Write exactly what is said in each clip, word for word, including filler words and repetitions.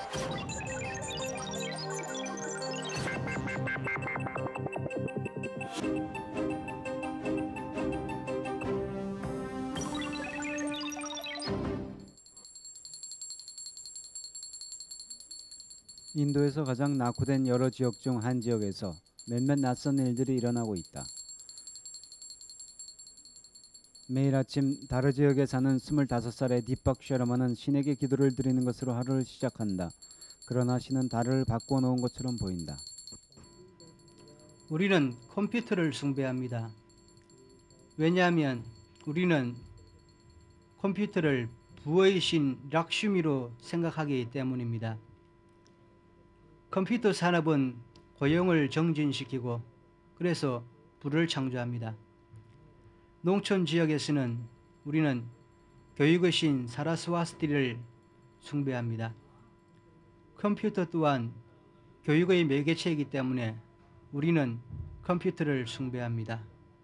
인도에서 가장 낙후된 여러 지역 중 한 지역에서 몇몇 낯선 일들이 일어나고 있다. 매일 아침 다른 지역에 사는 스물다섯 살의 디팍 셔러만은 신에게 기도를 드리는 것으로 하루를 시작한다. 그러나 신은 달을 바꿔놓은 것처럼 보인다. 우리는 컴퓨터를 숭배합니다. 왜냐하면 우리는 컴퓨터를 부의 신 락슈미로 생각하기 때문입니다. 컴퓨터 산업은 고용을 정진시키고 그래서 부를 창조합니다. 농촌 지역에서는 우리는 교육의 신 사라스와스티를 숭배합니다. 컴퓨터 또한 교육의 매개체이기 때문에 우리는 컴퓨터를 숭배합니다.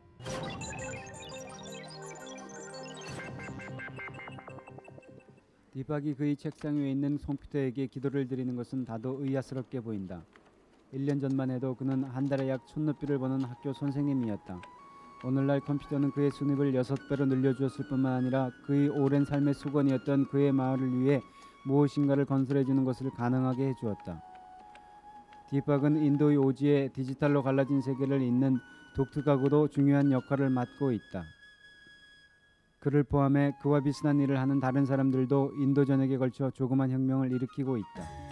디팍이 그의 책상 위에 있는 컴퓨터에게 기도를 드리는 것은 다소 의아스럽게 보인다. 일 년 전만 해도 그는 한 달에 약 천루피를 버는 학교 선생님이었다. 오늘날 컴퓨터는 그의 수입을 여섯 배로 늘려주었을 뿐만 아니라 그의 오랜 삶의 수건이었던 그의 마을을 위해 무엇인가를 건설해주는 것을 가능하게 해주었다. 디팍은 인도의 오지에 디지털로 갈라진 세계를 잇는 독특하고도 중요한 역할을 맡고 있다. 그를 포함해 그와 비슷한 일을 하는 다른 사람들도 인도 전역에 걸쳐 조그만 혁명을 일으키고 있다.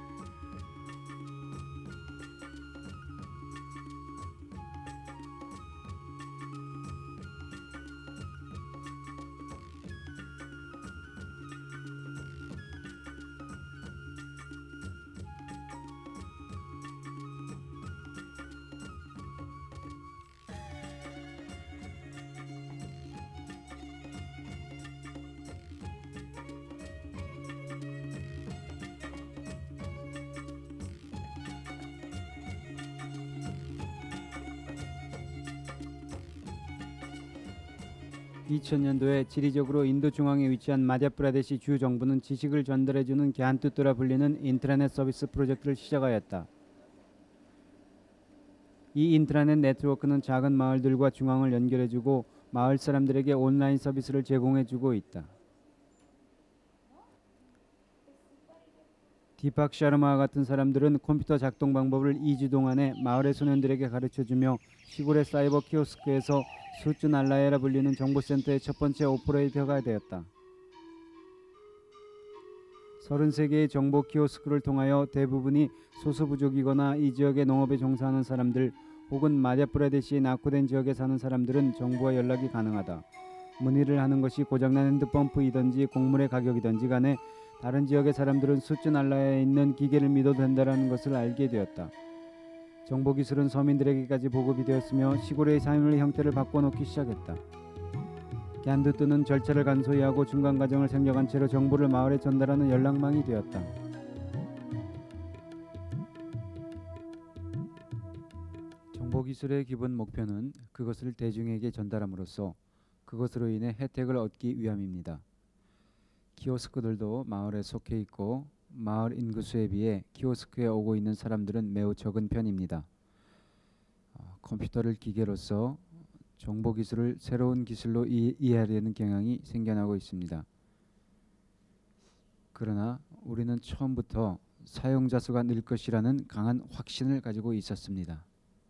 이천 년도에 지리적으로 인도 중앙에 위치한 마디아프라데시 주 정부는 지식을 전달해주는 갸안투뚜라 불리는 인트라넷 서비스 프로젝트를 시작하였다. 이 인트라넷 네트워크는 작은 마을들과 중앙을 연결해주고 마을 사람들에게 온라인 서비스를 제공해주고 있다. 디팍 샤르마와 같은 사람들은 컴퓨터 작동 방법을 이 주 동안에 마을의 소년들에게 가르쳐주며 시골의 사이버 키오스크에서 수츠 날라에라 불리는 정보센터의 첫 번째 오퍼레이터가 되었다. 서른세 개의 정보 키오스크를 통하여 대부분이 소수부족이거나 이 지역의 농업에 종사하는 사람들 혹은 마디아프라데시의 낙후된 지역에 사는 사람들은 정부와 연락이 가능하다. 문의를 하는 것이 고장난 핸드펌프이든지 곡물의 가격이든지 간에 다른 지역의 사람들은 수츠 날라에 있는 기계를 믿어도 된다는 것을 알게 되었다. 정보기술은 서민들에게까지 보급이 되었으며 시골의 삶의 형태를 바꿔놓기 시작했다. 갸안투뚜는 절차를 간소히 하고 중간 과정을 생략한 채로 정보를 마을에 전달하는 연락망이 되었다. 정보기술의 기본 목표는 그것을 대중에게 전달함으로써 그것으로 인해 혜택을 얻기 위함입니다. 키오스크들도 마을에 속해 있고 마을 인구수에 비해 키오스크에 오고 있는 사람들은 매우 적은 편입니다. 어, 컴퓨터를 기계로서 정보기술을 새로운 기술로 이, 이해하려는 경향이 생겨나고 있습니다. 그러나 우리는 처음부터 사용자 수가 늘 것이라는 강한 확신을 가지고 있었습니다.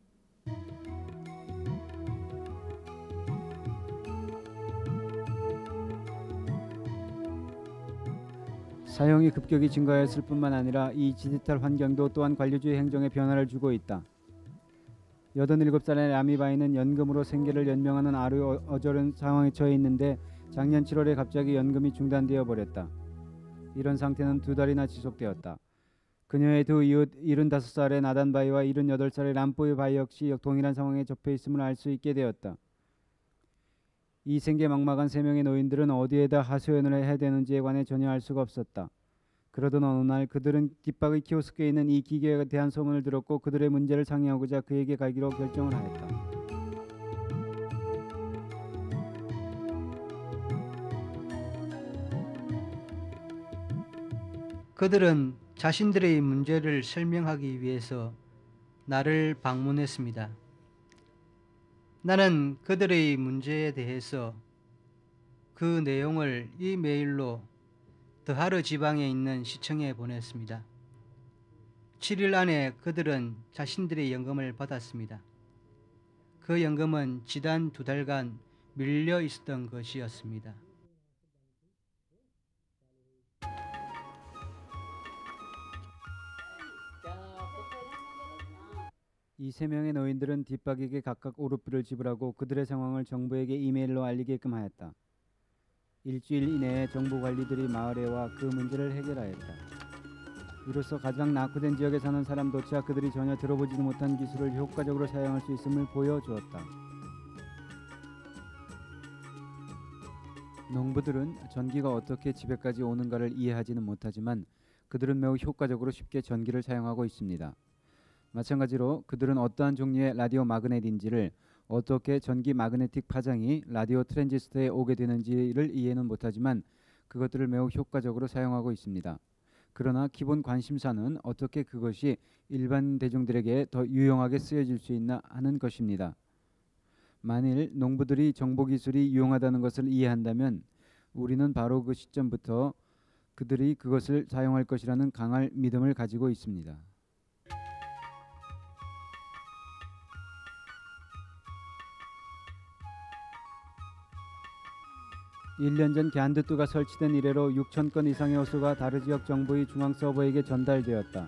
사용이 급격히 증가했을 뿐만 아니라 이 디지털 환경도 또한 관료주의 행정에 변화를 주고 있다. 여든일곱 살의 라미바이는 연금으로 생계를 연명하는 아주 어려운 상황에 처해 있는데 작년 칠월에 갑자기 연금이 중단되어 버렸다. 이런 상태는 두 달이나 지속되었다. 그녀의 두 이웃 일흔다섯 살의 나단바이와 일흔여덟 살의 람보이바이 역시 동일한 상황에 접해 있음을 알 수 있게 되었다. 이 생계막막한 세 명의 노인들은 어디에다 하소연을 해야 되는지에 관해 전혀 알 수가 없었다. 그러던 어느 날 그들은 디팍의 키오스크에 있는 이 기계에 대한 소문을 들었고 그들의 문제를 상의하고자 그에게 가기로 결정을 하였다. 그들은 자신들의 문제를 설명하기 위해서 나를 방문했습니다. 나는 그들의 문제에 대해서 그 내용을 이메일로 드하르 지방에 있는 시청에 보냈습니다. 칠 일 안에 그들은 자신들의 연금을 받았습니다. 그 연금은 지난 두 달간 밀려 있었던 것이었습니다. 이 세 명의 노인들은 뒷박에게 각각 오르비를 지불하고 그들의 상황을 정부에게 이메일로 알리게끔 하였다. 일주일 이내에 정부 관리들이 마을에 와 그 문제를 해결하였다. 이로써 가장 낙후된 지역에 사는 사람조차 그들이 전혀 들어보지도 못한 기술을 효과적으로 사용할 수 있음을 보여주었다. 농부들은 전기가 어떻게 집에까지 오는가를 이해하지는 못하지만 그들은 매우 효과적으로 쉽게 전기를 사용하고 있습니다. 마찬가지로 그들은 어떠한 종류의 라디오 마그넷인지를 어떻게 전기 마그네틱 파장이 라디오 트랜지스터에 오게 되는지를 이해는 못하지만 그것들을 매우 효과적으로 사용하고 있습니다. 그러나 기본 관심사는 어떻게 그것이 일반 대중들에게 더 유용하게 쓰여질 수 있나 하는 것입니다. 만일 농부들이 정보기술이 유용하다는 것을 이해한다면 우리는 바로 그 시점부터 그들이 그것을 사용할 것이라는 강한 믿음을 가지고 있습니다. 일 년 전 갸안드뚜가 설치된 이래로 육천 건 이상의 호수가 다르 지역 정부의 중앙 서버에게 전달되었다.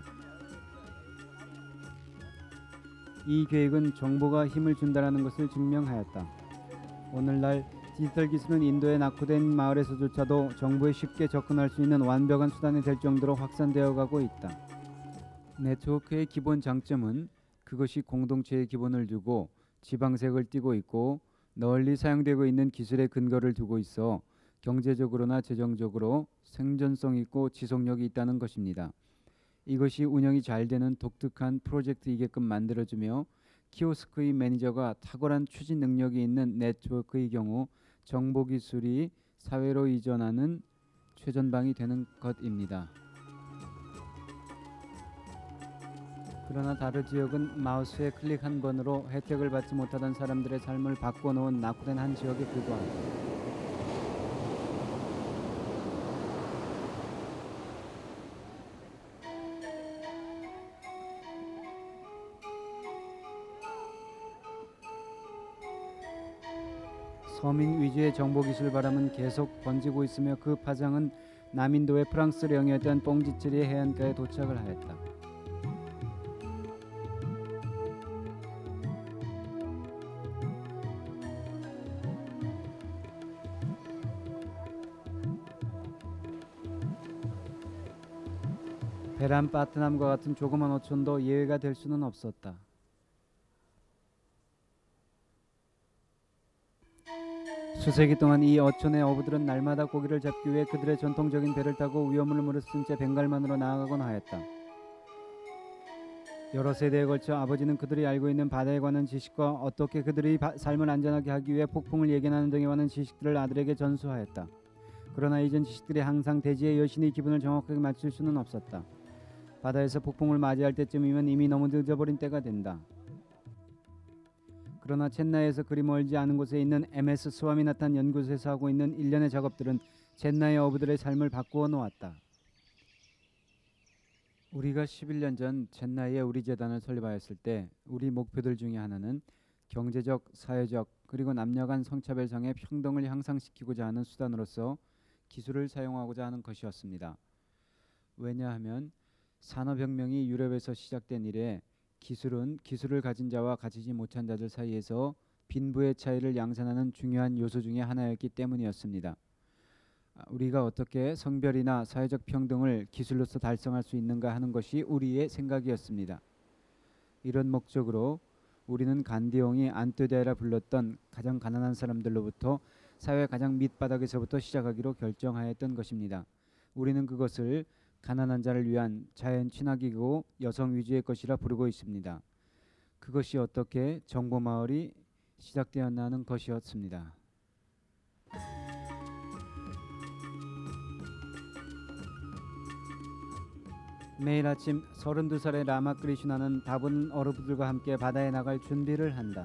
이 계획은 정보가 힘을 준다는 것을 증명하였다. 오늘날 디지털 기술은 인도의 낙후된 마을에서조차도 정부에 쉽게 접근할 수 있는 완벽한 수단이 될 정도로 확산되어 가고 있다. 네트워크의 기본 장점은 그것이 공동체의 기본을 두고 지방색을 띠고 있고 널리 사용되고 있는 기술의 근거를 두고 있어 경제적으로나 재정적으로 생존성 있고 지속력이 있다는 것입니다. 이것이 운영이 잘 되는 독특한 프로젝트이게끔 만들어주며 키오스크의 매니저가 탁월한 추진 능력이 있는 네트워크의 경우 정보기술이 사회로 이전하는 최전방이 되는 것입니다. 그러나 다른 지역은 마우스의 클릭 한 번으로 혜택을 받지 못하던 사람들의 삶을 바꿔놓은 낙후된 한 지역에 불과합니다. 서민 위주의 정보기술 바람은 계속 번지고 있으며 그 파장은 남인도의 프랑스령이었던 뽕지체리의 해안가에 도착을 하였다. 베란 파트남과 같은 조그만 어촌도 예외가 될 수는 없었다. 수세기 동안 이 어촌의 어부들은 날마다 고기를 잡기 위해 그들의 전통적인 배를 타고 위험을 무릅쓴 채 벵갈만으로 나아가곤 하였다. 여러 세대에 걸쳐 아버지는 그들이 알고 있는 바다에 관한 지식과 어떻게 그들의 바, 삶을 안전하게 하기 위해 폭풍을 예견하는 등에 관한 지식들을 아들에게 전수하였다. 그러나 이전 지식들이 항상 대지의 여신의 기분을 정확하게 맞출 수는 없었다. 바다에서 폭풍을 맞이할 때쯤이면 이미 너무 늦어버린 때가 된다. 그러나 첸나이에서 그리 멀지 않은 곳에 있는 엠에스 스와미나탄 연구소에서 하고 있는 일련의 작업들은 첸나이 어부들의 삶을 바꾸어 놓았다. 우리가 십일 년 전 첸나이에 우리 재단을 설립하였을 때 우리 목표들 중에 하나는 경제적, 사회적, 그리고 남녀 간 성차별상의 평등을 향상시키고자 하는 수단으로서 기술을 사용하고자 하는 것이었습니다. 왜냐하면 산업혁명이 유럽에서 시작된 이래 기술은 기술을 가진 자와 가지지 못한 자들 사이에서 빈부의 차이를 양산하는 중요한 요소 중의 하나였기 때문이었습니다. 우리가 어떻게 성별이나 사회적 평등을 기술로서 달성할 수 있는가 하는 것이 우리의 생각이었습니다. 이런 목적으로 우리는 간디옹이 안뜨데라 불렀던 가장 가난한 사람들로부터 사회 가장 밑바닥에서부터 시작하기로 결정하였던 것입니다. 우리는 그것을 가난한 자를 위한 자연 친화기고 여성 위주의 것이라 부르고 있습니다. 그것이 어떻게 정보마을이 시작되었나 하는 것이었습니다. 매일 아침 서른두 살의 라마 크리슈나는 다분 어른들과 함께 바다에 나갈 준비를 한다.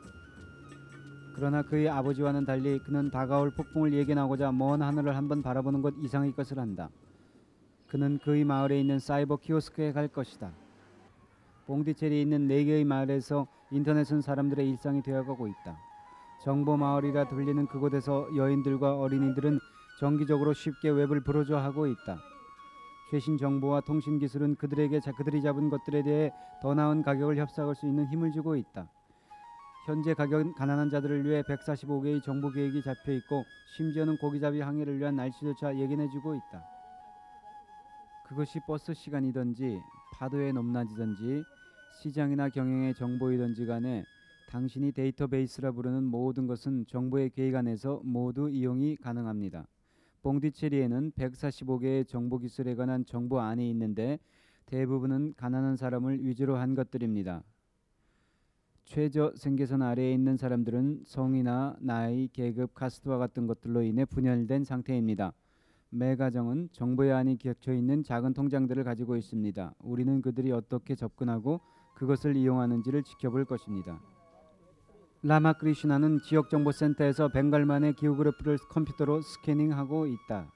그러나 그의 아버지와는 달리 그는 다가올 폭풍을 예견하고자 먼 하늘을 한번 바라보는 것 이상의 것을 한다. 그는 그의 마을에 있는 사이버 키오스크에 갈 것이다. 봉디체리에 있는 네 개의 마을에서 인터넷은 사람들의 일상이 되어가고 있다. 정보 마을이라 불리는 그곳에서 여인들과 어린이들은 정기적으로 쉽게 웹을 브로저하고 있다. 최신 정보와 통신 기술은 그들에게 그들이 잡은 것들에 대해 더 나은 가격을 협상할 수 있는 힘을 주고 있다. 현재 가격은 가난한 자들을 위해 백사십오 개의 정보 계획이 잡혀 있고 심지어는 고기잡이 항해를 위한 날씨조차 예견해주고 있다. 그것이 버스 시간이든지 파도에 넘나지든지 시장이나 경영의 정보이든지 간에 당신이 데이터베이스라 부르는 모든 것은 정보의 계획 안에서 모두 이용이 가능합니다. 봉디체리에는 백사십오 개의 정보 기술에 관한 정보 안이 있는데 대부분은 가난한 사람을 위주로 한 것들입니다. 최저 생계선 아래에 있는 사람들은 성이나 나이, 계급, 카스트와 같은 것들로 인해 분열된 상태입니다. 매 가정은 정보의 안이 겹쳐 있는 작은 통장들을 가지고 있습니다. 우리는 그들이 어떻게 접근하고 그것을 이용하는지를 지켜볼 것입니다. 라마 크리슈나는 지역정보센터에서 벵갈만의 기후그래프를 컴퓨터로 스캐닝하고 있다.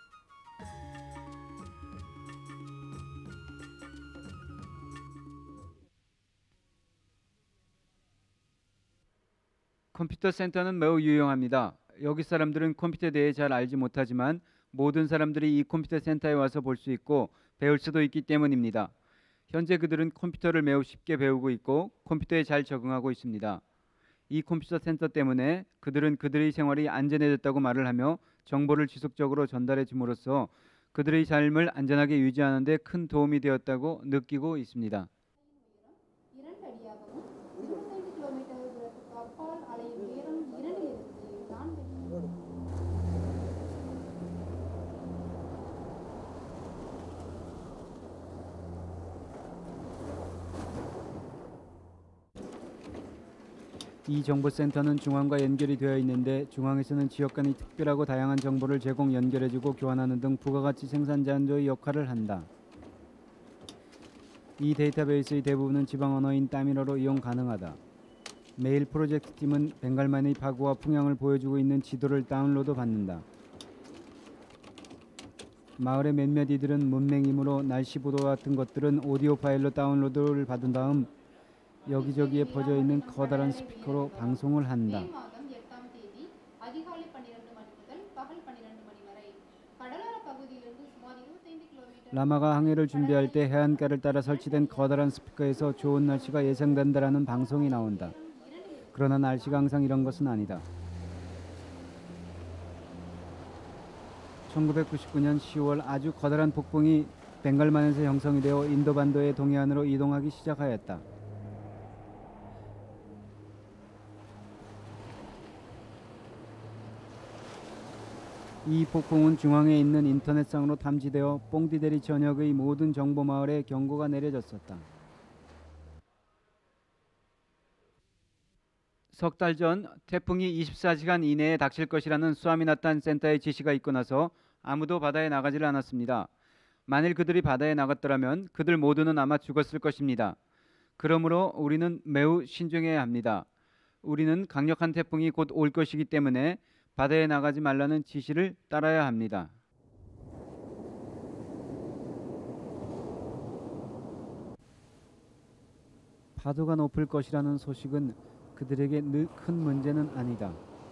컴퓨터 센터는 매우 유용합니다. 여기 사람들은 컴퓨터에 대해 잘 알지 못하지만 모든 사람들이 이 컴퓨터 센터에 와서 볼 수 있고 배울 수도 있기 때문입니다. 현재 그들은 컴퓨터를 매우 쉽게 배우고 있고 컴퓨터에 잘 적응하고 있습니다. 이 컴퓨터 센터 때문에 그들은 그들의 생활이 안전해졌다고 말을 하며 정보를 지속적으로 전달해 줌으로써 그들의 삶을 안전하게 유지하는 데 큰 도움이 되었다고 느끼고 있습니다. 이 정보센터는 중앙과 연결이 되어 있는데 중앙에서는 지역 간의 특별하고 다양한 정보를 제공, 연결해주고 교환하는 등 부가가치 생산자의 역할을 한다. 이 데이터베이스의 대부분은 지방 언어인 따미러로 이용 가능하다. 매일 프로젝트 팀은 벵갈만의 파고와 풍향을 보여주고 있는 지도를 다운로드 받는다. 마을의 몇몇 이들은 문맹이므로 날씨 보도 같은 것들은 오디오 파일로 다운로드를 받은 다음 여기저기에 퍼져 있는 커다란 스피커로 방송을 한다. 라마가 항해를 준비할 때 해안가를 따라 설치된 커다란 스피커에서 좋은 날씨가 예상된다라는 방송이 나온다. 그러나 날씨가 항상 이런 것은 아니다. 천구백구십구 년 시월 아주 커다란 폭풍이 벵갈만에서 형성이 되어 인도반도의 동해안으로 이동하기 시작하였다. 이 폭풍은 중앙에 있는 인터넷상으로 탐지되어 봉디데리 전역의 모든 정보 마을에 경고가 내려졌었다. 석 달 전 태풍이 이십사 시간 이내에 닥칠 것이라는 수아미나탄 센터의 지시가 있고 나서 아무도 바다에 나가지를 않았습니다. 만일 그들이 바다에 나갔더라면 그들 모두는 아마 죽었을 것입니다. 그러므로 우리는 매우 신중해야 합니다. 우리는 강력한 태풍이 곧 올 것이기 때문에 바다에 나가지 말라는 지시를 따라야 합니다. 파도가 높을 것이라는 소식은 그들에게 늘 큰 문제는 아니다.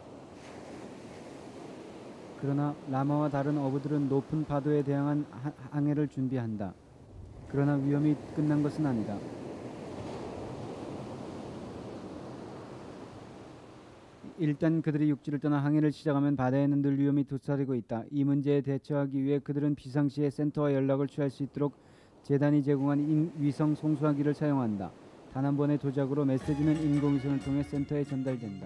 그러나 라마와 다른 어부들은 높은 파도에 대항한 항해를 준비한다. 그러나 위험이 끝난 것은 아니다. 일단 그들이 육지를 떠나 항해를 시작하면 바다에는 늘 위험이 도사리고 있다. 이 문제에 대처하기 위해 그들은 비상시에 센터와 연락을 취할 수 있도록 재단이 제공한 인, 위성 송수하기를 사용한다. 단 한 번의 도작으로 메시지는 인공위성을 통해 센터에 전달된다.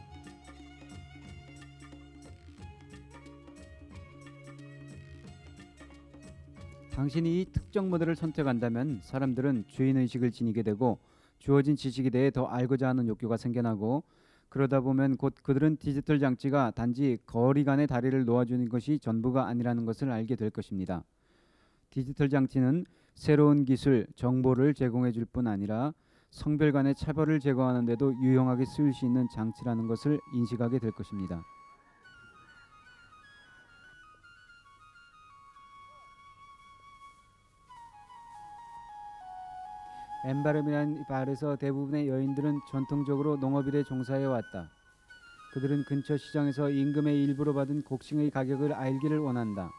당신이 이 특정 모델을 선택한다면 사람들은 주인의식을 지니게 되고 주어진 지식에 대해 더 알고자 하는 욕구가 생겨나고 그러다 보면 곧 그들은 디지털 장치가 단지 거리 간의 다리를 놓아주는 것이 전부가 아니라는 것을 알게 될 것입니다. 디지털 장치는 새로운 기술, 정보를 제공해 줄 뿐 아니라 성별 간의 차별을 제거하는 데도 유용하게 쓰일 수 있는 장치라는 것을 인식하게 될 것입니다. 엠바름이라는 마을에서 대부분의 여인들은 전통적으로 농업일에 종사해 왔다. 그들은 근처 시장에서 임금의 일부로 받은 곡식의 가격을 알기를 원한다.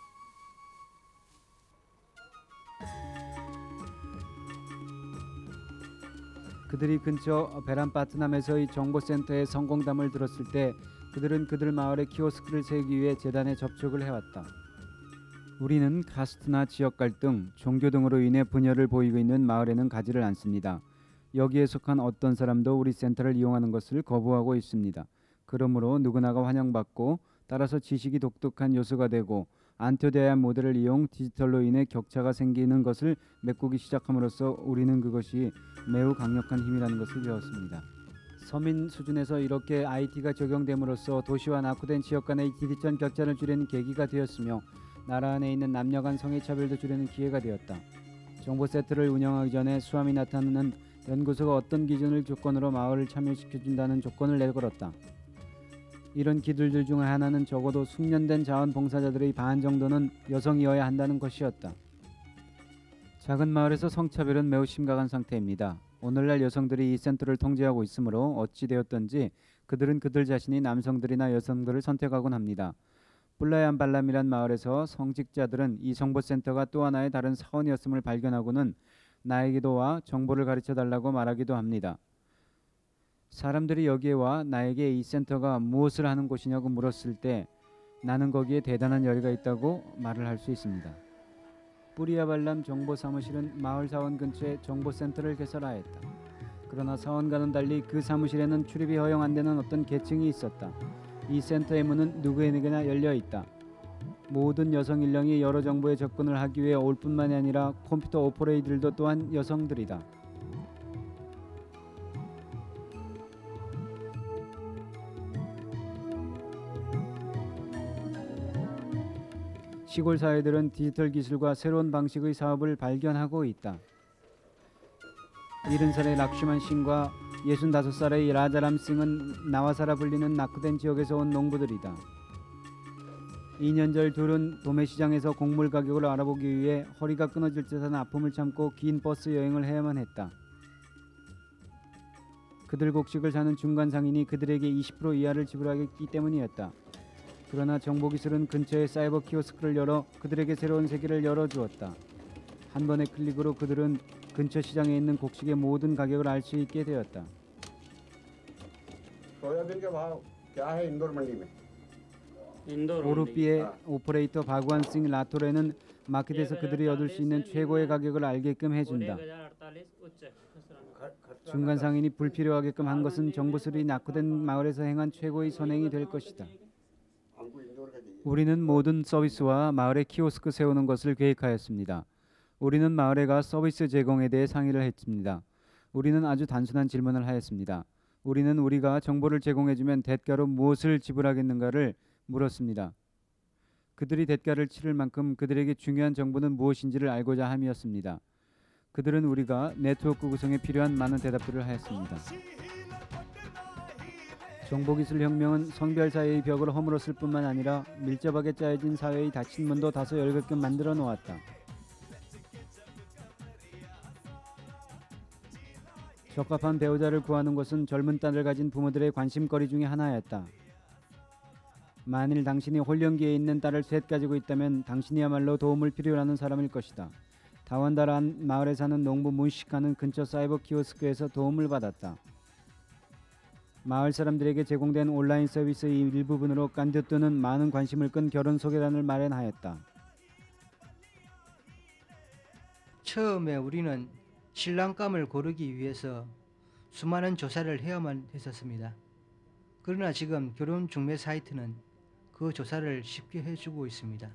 그들이 근처 베란파트남에서의 정보센터의 성공담을 들었을 때 그들은 그들 마을에 키오스크를 세우기 위해 재단에 접촉을 해왔다. 우리는 카스트나 지역 갈등, 종교 등으로 인해 분열을 보이고 있는 마을에는 가지를 않습니다. 여기에 속한 어떤 사람도 우리 센터를 이용하는 것을 거부하고 있습니다. 그러므로 누구나가 환영받고 따라서 지식이 독특한 요소가 되고 안토대한 모델을 이용 디지털로 인해 격차가 생기는 것을 메꾸기 시작함으로써 우리는 그것이 매우 강력한 힘이라는 것을 배웠습니다. 서민 수준에서 이렇게 아이티가 적용됨으로써 도시와 낙후된 지역 간의 디지털 격차를 줄이는 계기가 되었으며 나라 안에 있는 남녀 간 성의 차별도 줄이는 기회가 되었다. 정보 세트를 운영하기 전에 수함이 나타나는 연구소가 어떤 기준을 조건으로 마을을 참여시켜준다는 조건을 내걸었다. 이런 기술들 중 하나는 적어도 숙련된 자원봉사자들의 반 정도는 여성이어야 한다는 것이었다. 작은 마을에서 성차별은 매우 심각한 상태입니다. 오늘날 여성들이 이 센터를 통제하고 있으므로 어찌 되었던지 그들은 그들 자신이 남성들이나 여성들을 선택하곤 합니다. 플라얀 발람이란 마을에서 성직자들은 이 정보센터가 또 하나의 다른 사원이었음을 발견하고는 나에게도 와 정보를 가르쳐 달라고 말하기도 합니다. 사람들이 여기에 와 나에게 이 센터가 무엇을 하는 곳이냐고 물었을 때 나는 거기에 대단한 열의가 있다고 말을 할 수 있습니다. 뿌리아발람 정보사무실은 마을 사원 근처에 정보센터를 개설하였다. 그러나 사원과는 달리 그 사무실에는 출입이 허용 안 되는 어떤 계층이 있었다. 이 센터의 문은 누구에게나 열려 있다. 모든 여성 인력이 여러 정보에 접근을 하기 위해 올 뿐만이 아니라 컴퓨터 오퍼레이터들도 또한 여성들이다. 시골 사회들은 디지털 기술과 새로운 방식의 사업을 발견하고 있다. 일흔 살의 락슈만 싱과 예순다섯 살의 라자람 싱은 나와사라 불리는 낙후된 지역에서 온 농부들이다. 이 년 전 둘은 도매시장에서 곡물 가격을 알아보기 위해 허리가 끊어질 듯한 아픔을 참고 긴 버스 여행을 해야만 했다. 그들 곡식을 사는 중간 상인이 그들에게 이십 퍼센트 이하를 지불하기 때문이었다. 그러나 정보기술은 근처에 사이버 키오스크를 열어 그들에게 새로운 세계를 열어주었다. 한 번의 클릭으로 그들은 근처 시장에 있는 곡식의 모든 가격을 알 수 있게 되었다. 오르비의 오퍼레이터 바구안 싱 라토레는 마켓에서 그들이 얻을 수 있는 최고의 가격을 알게끔 해준다. 중간 상인이 불필요하게끔 한 것은 정보술이 낙후된 마을에서 행한 최고의 선행이 될 것이다. 우리는 모든 서비스와 마을에 키오스크 세우는 것을 계획하였습니다. 우리는 마을에 가 서비스 제공에 대해 상의를 했습니다. 우리는 아주 단순한 질문을 하였습니다. 우리는 우리가 정보를 제공해주면 대가로 무엇을 지불하겠는가를 물었습니다. 그들이 대가를 치를 만큼 그들에게 중요한 정보는 무엇인지를 알고자 함이었습니다. 그들은 우리가 네트워크 구성에 필요한 많은 대답들을 하였습니다. 정보기술 혁명은 성별 사이의 벽을 허물었을 뿐만 아니라 밀접하게 짜여진 사회의 닫힌 문도 다소 열게끔 만들어 놓았다. 적합한 배우자를 구하는 것은 젊은 딸을 가진 부모들의 관심거리 중에 하나였다. 만일 당신이 홀령기에 있는 딸을 셋 가지고 있다면 당신이야말로 도움을 필요로 하는 사람일 것이다. 다완다란 마을에 사는 농부 문시카는 근처 사이버 키오스크에서 도움을 받았다. 마을 사람들에게 제공된 온라인 서비스의 일부분으로 깐드뜨는 많은 관심을 끈 결혼 소개단을 마련하였다. 처음에 우리는 신랑감을 고르기 위해서 수많은 조사를 해야만 했었습니다. 그러나 지금 결혼 중매 사이트는 그 조사를 쉽게 해주고 있습니다.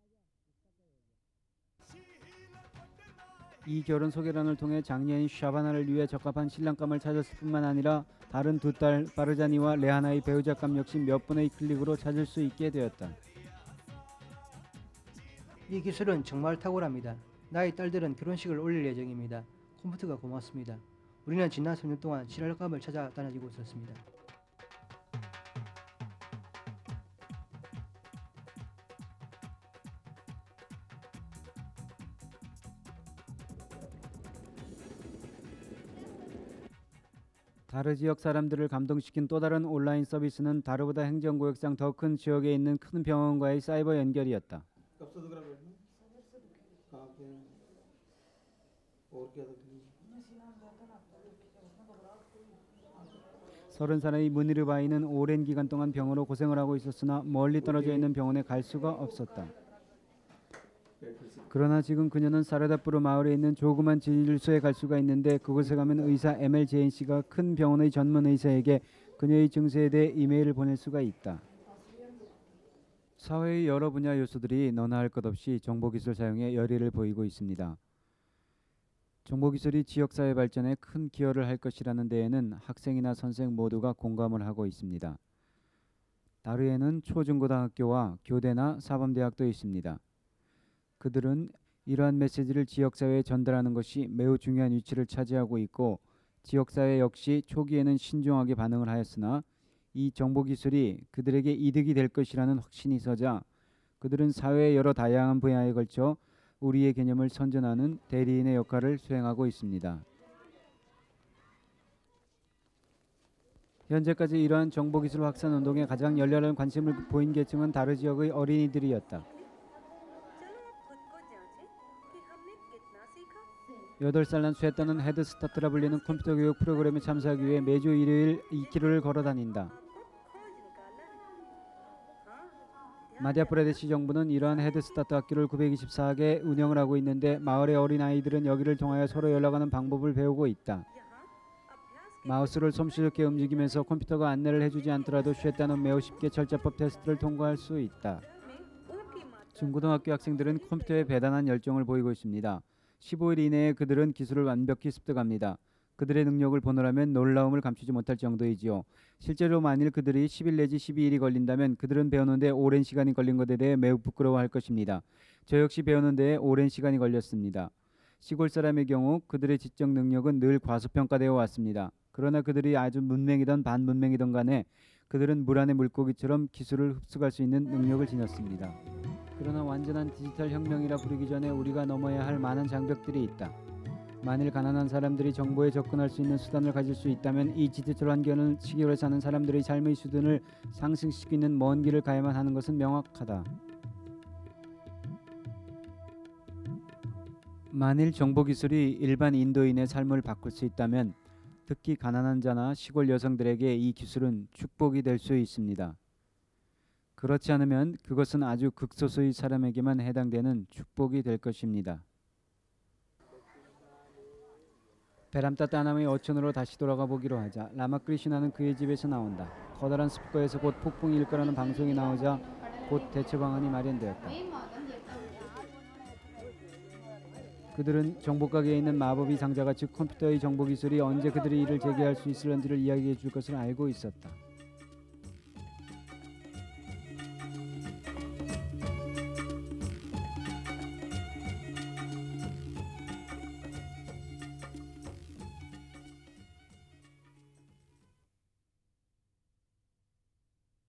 이 결혼 소개란을 통해 장녀인 샤바나를 위해 적합한 신랑감을 찾았을 뿐만 아니라 다른 두 딸 바르자니와 레하나의 배우자감 역시 몇 번의 클릭으로 찾을 수 있게 되었다. 이 기술은 정말 탁월합니다. 나의 딸들은 결혼식을 올릴 예정입니다. 컴퓨터가 고맙습니다. 우리는 지난 삼 년 동안 신랑감을 찾아다니고 있었습니다. 다르 지역 사람들을 감동시킨 또 다른 온라인 서비스는 다르보다 행정구역상 더 큰 지역에 있는 큰 병원과의 사이버 연결이었다. 서른 살의 무니르바이는 오랜 기간 동안 병으로 고생을 하고 있었으나 멀리 떨어져 있는 병원에 갈 수가 없었다. 그러나 지금 그녀는 사르다푸르 마을에 있는 조그만 진료소에 갈 수가 있는데 그곳에 가면 의사 엠엘 제인 씨가 큰 병원의 전문 의사에게 그녀의 증세에 대해 이메일을 보낼 수가 있다. 사회의 여러 분야 요소들이 너나 할 것 없이 정보기술 사용에 열의를 보이고 있습니다. 정보기술이 지역사회 발전에 큰 기여를 할 것이라는 데에는 학생이나 선생 모두가 공감을 하고 있습니다. 다르에는 초중고등학교와 교대나 사범대학도 있습니다. 그들은 이러한 메시지를 지역사회에 전달하는 것이 매우 중요한 위치를 차지하고 있고 지역사회 역시 초기에는 신중하게 반응을 하였으나 이 정보기술이 그들에게 이득이 될 것이라는 확신이 서자 그들은 사회의 여러 다양한 분야에 걸쳐 우리의 개념을 선전하는 대리인의 역할을 수행하고 있습니다. 현재까지 이러한 정보기술 확산 운동에 가장 열렬한 관심을 보인 계층은 다르 지역의 어린이들이었다. 여덟 살 난 쇠따는 헤드스타트라 불리는 컴퓨터 교육 프로그램에 참석하기 위해 매주 일요일 이 킬로미터를 걸어 다닌다. 마디아프라데시 정부는 이러한 헤드스타트 학교를 구백이십사 개 운영을 하고 있는데 마을의 어린아이들은 여기를 통하여 서로 연락하는 방법을 배우고 있다. 마우스를 솜씨좋게 움직이면서 컴퓨터가 안내를 해주지 않더라도 쇠따는 매우 쉽게 절차법 테스트를 통과할 수 있다. 중고등학교 학생들은 컴퓨터에 대단한 열정을 보이고 있습니다. 십오 일 이내에 그들은 기술을 완벽히 습득합니다. 그들의 능력을 보느라면 놀라움을 감추지 못할 정도이지요. 실제로 만일 그들이 십 일 내지 십이 일이 걸린다면 그들은 배우는데 오랜 시간이 걸린 것에 대해 매우 부끄러워할 것입니다. 저 역시 배우는 데에 오랜 시간이 걸렸습니다. 시골 사람의 경우 그들의 지적 능력은 늘 과소평가되어 왔습니다. 그러나 그들이 아주 문맹이든 반문맹이든 간에 그들은 물 안의 물고기처럼 기술을 흡수할 수 있는 능력을 지녔습니다. 그러나 완전한 디지털 혁명이라 부르기 전에 우리가 넘어야 할 많은 장벽들이 있다. 만일 가난한 사람들이 정보에 접근할 수 있는 수단을 가질 수 있다면 이 디지털 환경을 시골에 사는 사람들의 삶의 수준을 상승시키는 먼 길을 가야만 하는 것은 명확하다. 만일 정보기술이 일반 인도인의 삶을 바꿀 수 있다면 특히 가난한 자나 시골 여성들에게 이 기술은 축복이 될 수 있습니다. 그렇지 않으면 그것은 아주 극소수의 사람에게만 해당되는 축복이 될 것입니다. 베람따따남의 어촌으로 다시 돌아가 보기로 하자 라마크리시나는 그의 집에서 나온다. 커다란 습거에서 곧 폭풍이 일 거라는 방송이 나오자 곧 대처 방안이 마련되었다. 그들은 정보가게에 있는 마법의 상자가 즉 컴퓨터의 정보기술이 언제 그들의 일을 재개할 수 있을런지를 이야기해 줄 것을 알고 있었다.